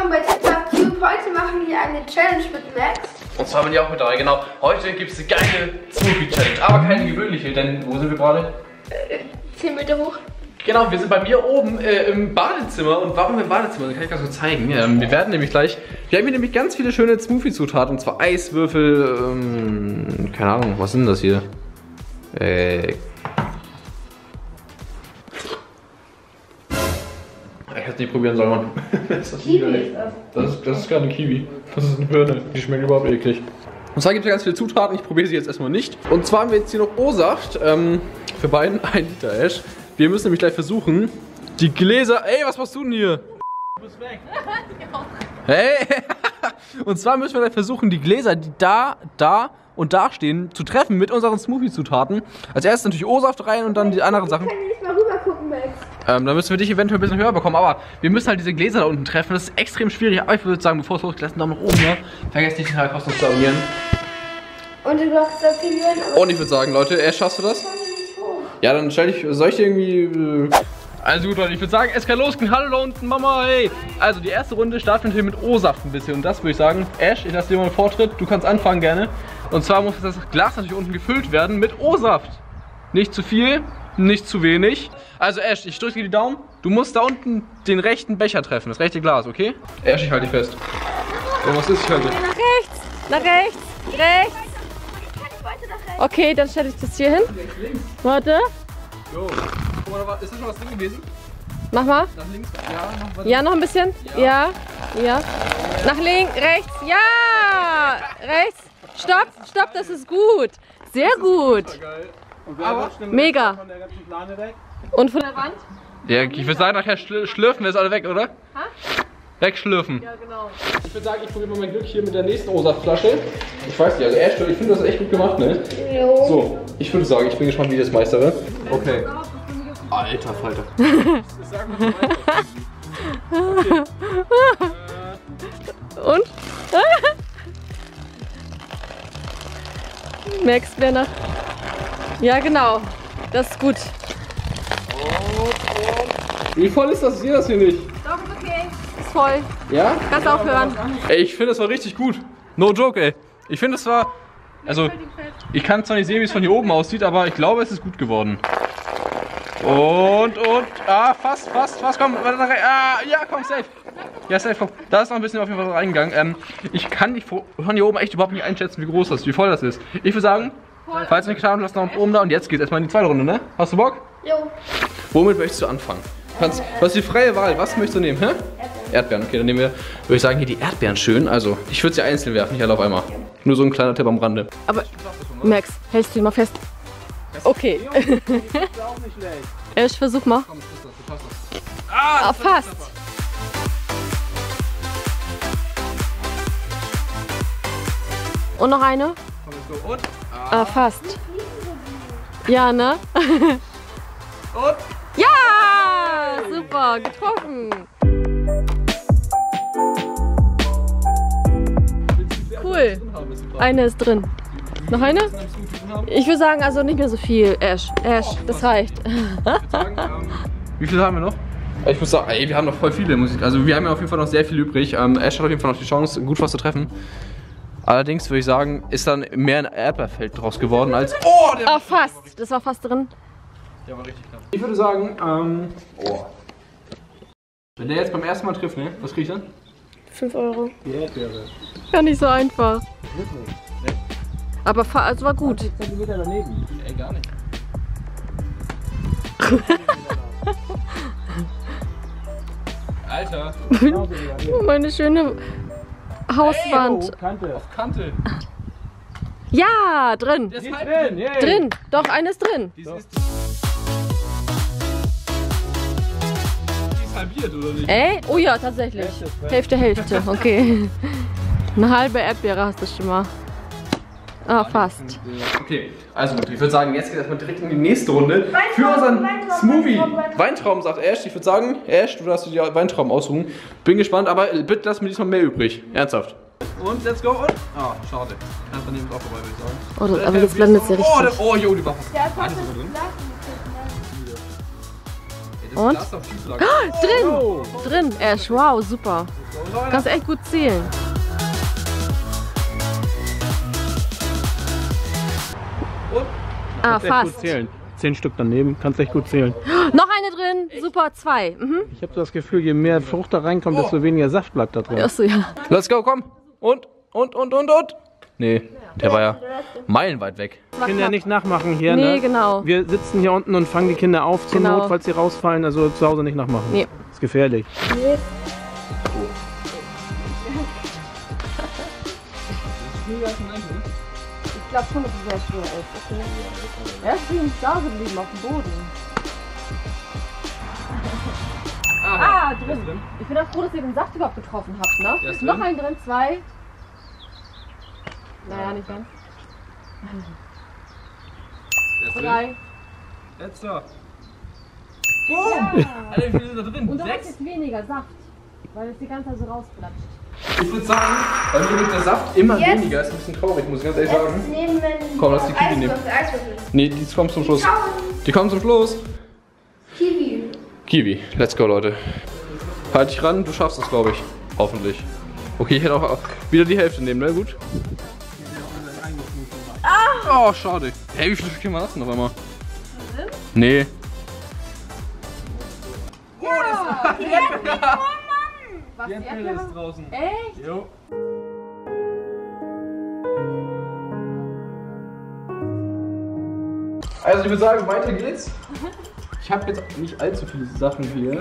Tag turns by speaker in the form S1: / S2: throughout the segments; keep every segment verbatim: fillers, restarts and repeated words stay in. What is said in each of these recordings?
S1: willkommen bei TikTok Cube. Heute machen wir eine Challenge mit Max.
S2: Und zwar bin ich auch mit dabei, genau. Heute gibt es eine geile Smoothie-Challenge, aber keine gewöhnliche, denn wo sind wir gerade?
S1: Äh, zehn Meter hoch.
S2: Genau, wir sind bei mir oben äh, im Badezimmer. Und warum im Badezimmer? Das kann ich ganz kurz zeigen. Ähm, wir werden nämlich gleich, wir haben hier nämlich ganz viele schöne Smoothie-Zutaten. Und zwar Eiswürfel, ähm, keine Ahnung, was sind das hier? Äh... Ich hätte es nicht probieren sollen, Mann. Das ist Kiwi. Das ist, das ist gerade eine Kiwi. Das ist eine Birne. Die schmeckt überhaupt eklig. Und zwar gibt es ganz viele Zutaten. Ich probiere sie jetzt erstmal nicht. Und zwar haben wir jetzt hier noch O-Saft. Ähm, für beiden ein Liter Ash. Wir müssen nämlich gleich versuchen, die Gläser... Ey, was machst du denn hier? Du bist weg. Hey! Und zwar müssen wir gleich versuchen, die Gläser, die da, da und da stehen, zu treffen mit unseren Smoothie-Zutaten. Als erstes natürlich O-Saft rein und dann die anderen Sachen.
S1: Ich kann nicht mal rüber gucken, Max.
S2: Ähm, dann müssen wir dich eventuell ein bisschen höher bekommen, aber wir müssen halt diese Gläser da unten treffen. Das ist extrem schwierig, aber ich würde sagen, bevor es losgeht, lass einen Daumen nach oben, ne? Vergesst nicht, den Kanal kostenlos zu abonnieren.
S1: Und du darfst das opinieren.
S2: Und ich würde sagen, Leute, Ash, schaffst du das? Ja, dann stell dich, soll ich dir irgendwie... Äh also gut, Leute, ich würde sagen, es kann losgehen. Hallo da unten, Mama, hey! Also die erste Runde starten wir mit O-Saft ein bisschen. Und das würde ich sagen, Ash, ich lasse dir mal einen Vortritt. Du kannst anfangen gerne. Und zwar muss das Glas natürlich unten gefüllt werden mit O-Saft. Nicht zu viel, nicht zu wenig. Also Ash, ich drücke dir die Daumen. Du musst da unten den rechten Becher treffen, das rechte Glas, okay? Ash, ich halte dich fest. Oh, was ist? Ich halte dich.
S3: Nach rechts, nach rechts, rechts. Okay, dann stelle ich das hier hin. Warte.
S2: Jo. Guck mal, ist das schon was drin gewesen?
S3: Mach mal.
S2: Nach links, ja, noch,
S3: ja, noch ein bisschen. Ja, ja. ja. Nach links, rechts, ja. Rechts. Stopp, stopp, das ist gut. Sehr gut.
S2: Aber
S3: mega. Und von der Wand?
S2: Ja, ich würde sagen, nachher schl schlürfen wir es alle weg, oder?
S3: Ha?
S2: Wegschlürfen.
S3: Ja, genau.
S2: Ich würde sagen, ich probiere mal mein Glück hier mit der nächsten O-Saft-Flasche. Ich weiß nicht, also Ash, ich finde das echt gut gemacht, ne?
S1: Jo.
S2: So, ich würde sagen, ich bin gespannt, wie das meistere. Okay. Alter Falter. Sag mal, okay.
S3: Und? Max, wer nach... Ja, genau. Das ist gut.
S2: Wie voll ist das? Ich sehe das hier nicht.
S3: Doch, ist okay. Ist voll.
S2: Ja?
S3: Kannst aufhören.
S2: Ey, ich finde das war richtig gut. No joke, ey. Ich finde es war... Also, ich kann zwar nicht sehen, wie es von hier oben aussieht, aber ich glaube, es ist gut geworden. Und, und, ah, fast, fast, fast, komm, ah, ja, komm, safe. Ja, safe, komm. Da ist noch ein bisschen auf jeden Fall reingegangen. Ähm, ich kann nicht von hier oben echt überhaupt nicht einschätzen, wie groß das ist, wie voll das ist. Ich würde sagen, falls du nicht getan hast, lass noch oben da und jetzt geht's erstmal in die zweite Runde, ne? Hast du Bock?
S1: Jo.
S2: Womit möchtest du anfangen? Kannst, du hast die freie Wahl, was möchtest du nehmen, hä? Erdbeeren. Erdbeeren, okay, dann nehmen wir, würde ich sagen, hier die Erdbeeren schön. Also, ich würde sie einzeln werfen, nicht alle auf einmal. Nur so ein kleiner Tipp am Rande.
S3: Aber, Max, hältst du ihn mal fest? Okay. Ich versuch mal.
S2: Komm, du schaffst das.
S3: Ah, fast. Und noch eine?
S2: Und?
S3: Ah, fast. Ja, ne?
S2: Und?
S3: Ja! Super, getroffen. Cool. Eine ist drin. Noch eine? Ich würde sagen, also nicht mehr so viel. Ash, Ash, das reicht.
S2: Wie viel haben wir noch? Ich muss sagen, ey, wir haben noch voll viele Musik. Also wir haben ja auf jeden Fall noch sehr viel übrig. Ähm, Ash hat auf jeden Fall noch die Chance, gut was zu treffen. Allerdings würde ich sagen, ist dann mehr ein Erdbeerfeld draus geworden als... Oh, der
S3: Ah, fast. Das war fast drin.
S2: Der war richtig knapp. Ich würde sagen, ähm... Oh. Wenn der jetzt beim ersten Mal trifft, ne? Was krieg ich dann?
S3: fünf Euro.
S2: Die Erdbeere.
S3: Gar nicht so einfach. Aber fa- also war gut.
S2: Zentimeter daneben. Ey, gar nicht. Alter.
S3: Meine schöne Hauswand.
S2: Ey, oh, Kante. Auf Kante.
S3: Ja, drin.
S2: Das ist drin. Yeah.
S3: Drin. Doch, eine ist drin.
S2: Die ist, die ist halbiert, oder nicht?
S3: Ey? Oh ja, tatsächlich. Hälfte, Hälfte. Okay. Eine halbe Erdbeere hast du schon mal. Ah, fast.
S2: Okay, also gut, ich würde sagen, jetzt geht erstmal direkt in die nächste Runde.
S1: Weintrauben,
S2: Für unseren
S1: Weintrauben,
S2: Smoothie.
S1: Weintrauben.
S2: Weintrauben, sagt Ash. Ich würde sagen, Ash, du darfst dir die Weintrauben aussuchen. Bin gespannt, aber bitte lass mir diesmal mehr übrig. Ernsthaft. Und, let's go. Und, ah, schade. Kannst daneben auch vorbei, würde ich sagen.
S3: Oh, das, aber das blendet sie
S2: Oh,
S3: richtig.
S2: der, oh, jo, die war fast.
S1: Der hat
S2: Alles
S1: das
S2: ist drin.
S1: Glas.
S3: Und? Oh, drin!
S2: Oh.
S3: Drin, Ash, wow, super. Kannst echt gut zählen.
S2: Und?
S3: Ah,
S4: Kannst echt gut
S3: fast.
S4: zählen. Zehn Stück daneben, kannst echt gut zählen.
S3: Noch eine drin, super, zwei. Mhm.
S4: Ich habe das Gefühl, je mehr Frucht da reinkommt, desto weniger Saft bleibt da drin.
S3: Achso, ja.
S2: Let's go, komm. Und, und, und, und, und. Nee, der war ja meilenweit weg.
S4: Kinder nicht nachmachen hier,
S3: Nee,
S4: ne?
S3: genau.
S4: Wir sitzen hier unten und fangen die Kinder auf zur
S3: Genau.
S4: Not, falls sie rausfallen. Also zu Hause nicht nachmachen.
S3: Nee.
S4: Ist gefährlich.
S3: Ich glaube schon, dass es sehr schwer ist. Okay. Er ist übrigens da geblieben auf dem Boden. Ah, drin. Ich bin auch froh, dass ihr den Saft überhaupt getroffen habt, ne?
S2: Der ist
S3: Noch
S2: drin?
S3: einen drin, zwei. Naja, nicht ganz. Drei.
S2: Jetzt da. Boom! Alter, wie viel ist da drin?
S3: Und du hast jetzt weniger Saft, weil es die ganze Zeit so rausplatscht.
S2: Ich würde sagen, bei mir wird der Saft immer
S1: Jetzt.
S2: weniger. Ist ein bisschen traurig, muss ich ganz ehrlich
S1: Jetzt
S2: sagen.
S1: nehmen wir
S2: Komm, lass die Kiwi nehmen.
S1: Eiswürfel, Eiswürfel.
S2: Nee, die kommt zum Schluss.
S1: Schauen.
S2: Die kommen zum Schluss.
S1: Kiwi.
S2: Kiwi, let's go, Leute. Halt dich ran, du schaffst es, glaube ich. Hoffentlich. Okay, ich hätte auch wieder die Hälfte nehmen, ne? Gut. Oh, schade. Hey, wie viele Stückchen war das denn auf einmal? Nee.
S3: Was,
S2: Die Erdbeere ist draußen.
S3: Echt?
S2: Jo. Also ich würde sagen, weiter geht's. Ich habe jetzt nicht allzu viele Sachen hier.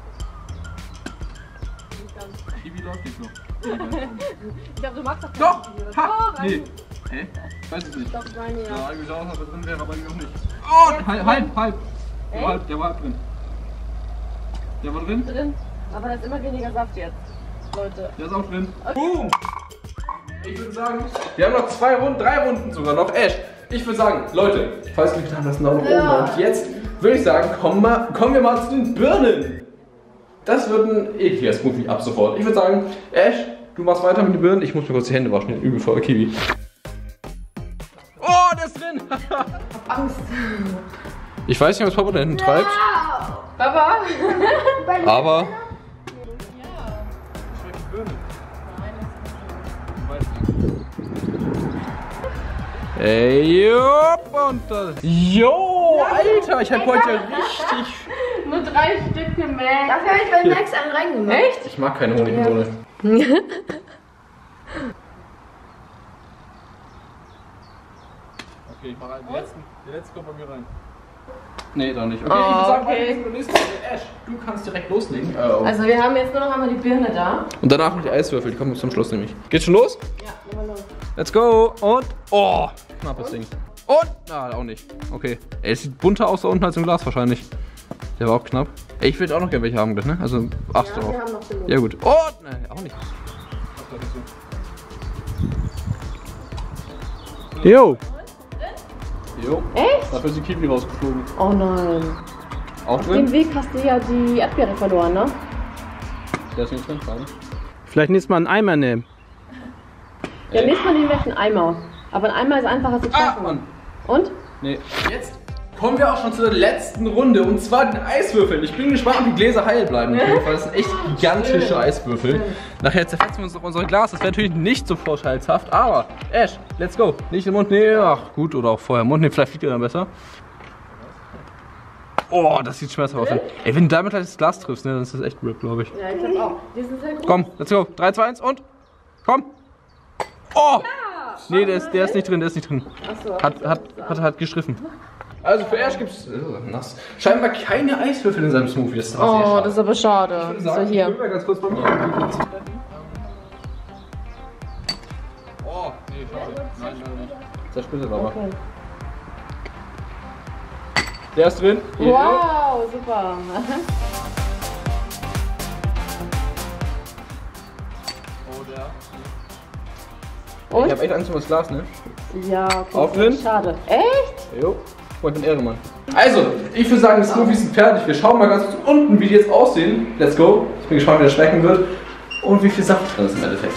S2: Kiwi läuft nicht noch.
S3: Ich glaube, du magst doch
S2: Doch!
S3: Kiwi.
S2: Ha!
S3: Doch,
S2: Nee. Hä? Ich weiß es nicht.
S3: Doch, meine ja.
S2: Ja, ich geschaut, ob er drin wäre, aber noch nicht. Oh! Halb, halb, halb. Der war halb, der war halb drin. Der war drin?
S3: Drin. Aber da ist immer weniger Saft jetzt, Leute.
S2: Der ist auch drin. Boom! Ich würde sagen, wir haben noch zwei Runden, drei Runden sogar noch. Ash, ich würde sagen, Leute, falls wir getan haben, lasst einen Daumen nach oben da. Und jetzt würde ich sagen, kommen wir, kommen wir mal zu den Birnen. Das wird ein ekliger Smoothie ab sofort. Ich würde sagen, Ash, du machst weiter mit den Birnen. Ich muss mir kurz die Hände waschen, übel voll Kiwi. Oh, der ist drin!
S1: Angst.
S2: Ich weiß nicht, was Papa da hinten treibt,
S3: Papa?
S2: aber... Ey, jupp, und das. Jo, Alter, ich hab heute richtig.
S3: Nur drei Stücke mehr.
S1: Dafür habe ich bei Max einen reingemacht.
S3: Echt?
S2: Ich mag keine Honigmelone. Okay, ich mach einen. Der letzte, der letzte kommt bei mir rein. Nee, doch nicht. Okay,
S3: Oh,
S2: ich würde sagen,
S3: okay.
S2: okay. Nächste Runde. Ash, du kannst direkt loslegen. Oh.
S3: Also wir haben jetzt nur noch einmal die Birne da.
S2: Und danach noch die Eiswürfel, die kommen zum Schluss nämlich. Geht's schon los?
S3: Ja, nehmen wir los.
S2: Let's go! Und. Oh! Knappes Ding. Und! Ah, auch nicht. Okay. Ey, es sieht bunter aus da unten als im Glas wahrscheinlich. Der war auch knapp. Ey, ich will auch noch gerne welche haben, ne? Also achte
S3: Ja,
S2: drauf.
S3: wir haben noch genug.
S2: Ja, gut. Und! Nein, auch nicht.
S4: Jo!
S2: Jo.
S3: Echt?
S2: Dafür ist die Kiwi rausgeflogen.
S3: Oh nein.
S2: Auch
S3: Auf dem
S2: drin?
S3: Weg hast du ja die Erdbeere verloren, ne?
S2: Der ist nicht drin, schade.
S4: Vielleicht nächstes Mal einen Eimer nehmen.
S3: Ja, nächstes Mal nehmen wir einen Eimer. Aber ein Eimer ist einfacher zu
S2: Ah,
S3: treffen.
S2: Mann.
S3: Und?
S2: Nee. Jetzt kommen wir auch schon zu der letzten Runde und zwar den Eiswürfeln. Ich bin gespannt, ob die Gläser heil bleiben. Auf jeden Fall, das sind echt gigantische Eiswürfel. Nachher zerfetzen wir uns noch unser Glas. Das wäre natürlich nicht so vorteilshaft, aber Ash, let's go. Nicht im Mund nehmen. Ach, gut, oder auch vorher im Mund nehmen. Vielleicht fliegt er dann besser. Oh, das sieht schmerzhaft aus. Ey, wenn du damit gleich das Glas triffst, ne, dann ist das echt RIP, glaube ich.
S3: Ja, ich glaube auch. Die sind sehr gut.
S2: Komm, let's go. drei, zwei, eins und komm. Oh! Nee, der ist, der ist nicht drin, der ist nicht drin.
S3: Achso.
S2: Hat, hat, hat, hat geschriffen. Also für Ash gibt es äh, nass. Scheinbar keine Eiswürfel in seinem Smoothie. Das ist aber sehr
S3: Oh,
S2: schade.
S3: das ist aber schade.
S2: Ich würde
S3: So
S2: sagen, ich
S3: hier.
S2: will mal ganz kurz bei mir. Oh, nee, schade. Nein, nein, nicht. Zersplittert aber.
S3: Okay.
S2: Der ist drin. Hier.
S3: Wow, super.
S2: Oh, der.
S3: Und?
S2: Ich hab echt Angst um das Glas, ne?
S3: Ja, okay.
S2: Auch drin?
S3: Schade. Echt?
S2: Jo. Oh, ich bin Ehrenmann. Also, ich würde sagen, die Smoothies sind fertig. Wir schauen mal ganz kurz unten, wie die jetzt aussehen. Let's go. Ich bin gespannt, wie das schmecken wird. Und wie viel Saft drin ist im Endeffekt.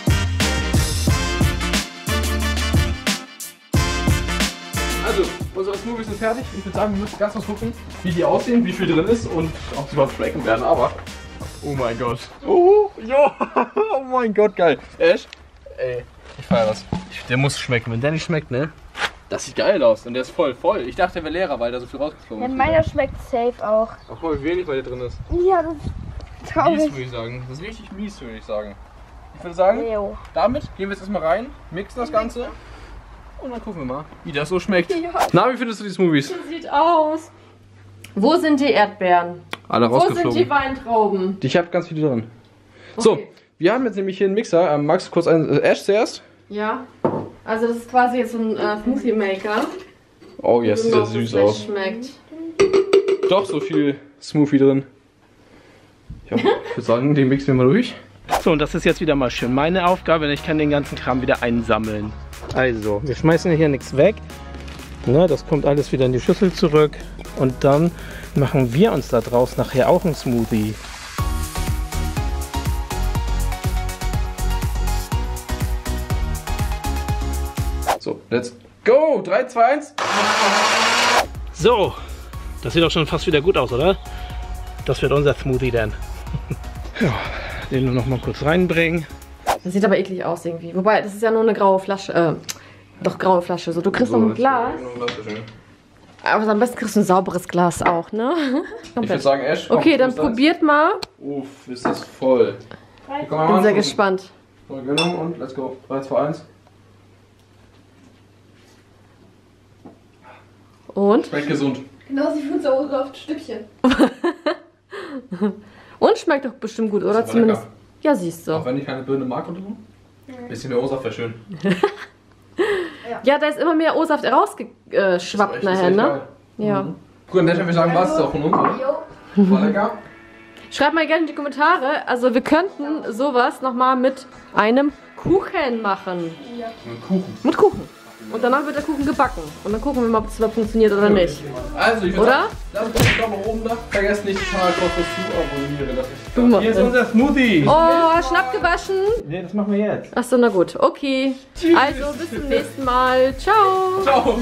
S2: Also, unsere unsere Smoothies sind fertig. Ich würde sagen, wir müssen ganz kurz gucken, wie die aussehen, wie viel drin ist und ob sie überhaupt schmecken werden. Aber, oh mein Gott. Oh, ja. Oh mein Gott, geil. Ash, ey, ich feiere das. Der muss schmecken. Wenn der nicht schmeckt, ne? Das sieht geil aus und der ist voll voll. Ich dachte, der wäre leerer, weil da so viel rausgeflogen
S1: Ja,
S2: ist.
S1: meiner schmeckt safe auch.
S2: Auch voll wenig, weil der drin ist.
S1: Ja, das ist traurig.
S2: Mies, würde ich sagen. Das ist richtig mies, würde ich sagen. Ich würde sagen,
S1: Jo.
S2: damit gehen wir jetzt erstmal rein, mixen das Ganze und dann gucken wir mal, wie das so schmeckt.
S1: Ja.
S2: Na, wie findest du die Smoothies?
S3: Sieht aus. Wo sind die Erdbeeren?
S2: Alle
S3: Wo sind die
S2: rausgeflogen.
S3: Weintrauben?
S2: Ich habe ganz viele drin. So,
S3: Okay.
S2: wir haben jetzt nämlich hier einen Mixer. Ähm, magst du kurz einen äh, Ash zuerst?
S3: Ja. Also das ist quasi jetzt so ein äh, Smoothie Maker.
S2: Oh, jetzt sieht der süß aus.
S3: Schmeckt.
S2: Doch so viel Smoothie drin. Ja, ich würde sagen, den mixen wir mal durch.
S4: So, und das ist jetzt wieder mal schön meine Aufgabe, denn ich kann den ganzen Kram wieder einsammeln. Also, wir schmeißen hier nichts weg. Ne, das kommt alles wieder in die Schüssel zurück. Und dann machen wir uns da draus nachher auch einen Smoothie.
S2: So, let's go! drei, zwei, eins.
S4: So, das sieht doch schon fast wieder gut aus, oder? Das wird unser Smoothie dann. Ja, den nur noch mal kurz reinbringen.
S3: Das sieht aber eklig aus irgendwie. Wobei, das ist ja nur eine graue Flasche. Äh, doch graue Flasche. So, du kriegst noch ein Glas. Aber am besten kriegst du ein sauberes Glas auch, ne?
S2: Ich würde sagen, Ash, komm,
S3: Okay, dann
S2: was ist das?
S3: probiert mal.
S2: Uff, ist das voll. Hier, komm, mal
S3: Bin sehr
S2: angucken.
S3: gespannt.
S2: Voll genommen und let's go. drei, zwei, eins.
S3: Und?
S2: Schmeckt gesund.
S1: Genau, sie fühlt so auf Stückchen.
S3: Und schmeckt doch bestimmt gut, oder?
S2: aber
S3: Zumindest.
S2: lecker.
S3: Ja, siehst
S2: Auch
S3: du.
S2: wenn ich keine Birne mag oder so. Ein bisschen mehr O-Saft wäre schön.
S3: Ja, da ist immer mehr O-Saft rausgeschwappt nachher, ne? Ja.
S2: Mhm. Gut, dann würde ich sagen, was ist auch von uns, oder?
S1: Jo.
S2: War lecker.
S3: Schreibt mal gerne in die Kommentare. Also, wir könnten sowas nochmal mit einem Kuchen machen.
S2: Mit Kuchen.
S3: Mit Kuchen. Und danach wird der Kuchen gebacken. Und dann gucken wir mal, ob es überhaupt funktioniert oder nicht.
S2: Also, ich würde
S3: Oder?
S2: sagen, lasst uns einen Daumen nach oben da. Vergesst nicht, den Kanal kostenlos zu abonnieren. Das ist
S3: Du machst
S4: Hier ist
S3: das.
S4: unser Smoothie.
S3: Oh, Schnapp gewaschen.
S4: Nee, das machen wir jetzt.
S3: Achso, na gut. Okay. Also, bis zum nächsten Mal. Ciao.
S2: Ciao.